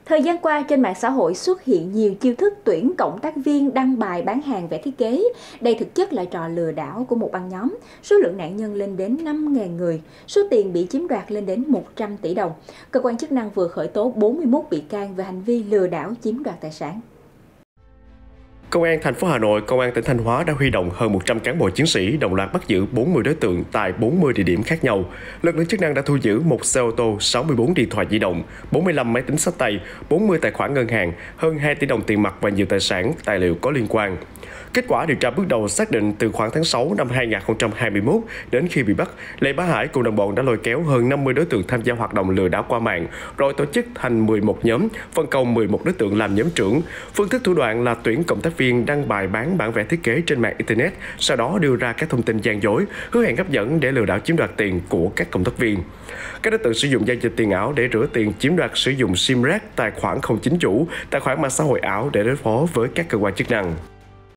Thời gian qua, trên mạng xã hội xuất hiện nhiều chiêu thức tuyển cộng tác viên đăng bài bán hàng vẽ thiết kế. Đây thực chất là trò lừa đảo của một băng nhóm. Số lượng nạn nhân lên đến 5.000 người, số tiền bị chiếm đoạt lên đến 100 tỷ đồng. Cơ quan chức năng vừa khởi tố 41 bị can về hành vi lừa đảo chiếm đoạt tài sản. Công an thành phố Hà Nội, Công an tỉnh Thanh Hóa đã huy động hơn 100 cán bộ chiến sĩ đồng loạt bắt giữ 40 đối tượng tại 40 địa điểm khác nhau. Lực lượng chức năng đã thu giữ một xe ô tô, 64 điện thoại di động, 45 máy tính xách tay, 40 tài khoản ngân hàng, hơn 2 tỷ đồng tiền mặt và nhiều tài sản, tài liệu có liên quan. Kết quả điều tra bước đầu xác định từ khoảng tháng 6 năm 2021 đến khi bị bắt, Lê Bá Hải cùng đồng bọn đã lôi kéo hơn 50 đối tượng tham gia hoạt động lừa đảo qua mạng, rồi tổ chức thành 11 nhóm, phân công 11 đối tượng làm nhóm trưởng. Phương thức thủ đoạn là tuyển cộng tác viên đăng bài bán bản vẽ thiết kế trên mạng Internet, sau đó đưa ra các thông tin gian dối, hứa hẹn hấp dẫn để lừa đảo chiếm đoạt tiền của các cộng tác viên. Các đối tượng sử dụng giao dịch tiền ảo để rửa tiền chiếm đoạt, sử dụng sim rác, tài khoản không chính chủ, tài khoản mạng xã hội ảo để đối phó với các cơ quan chức năng.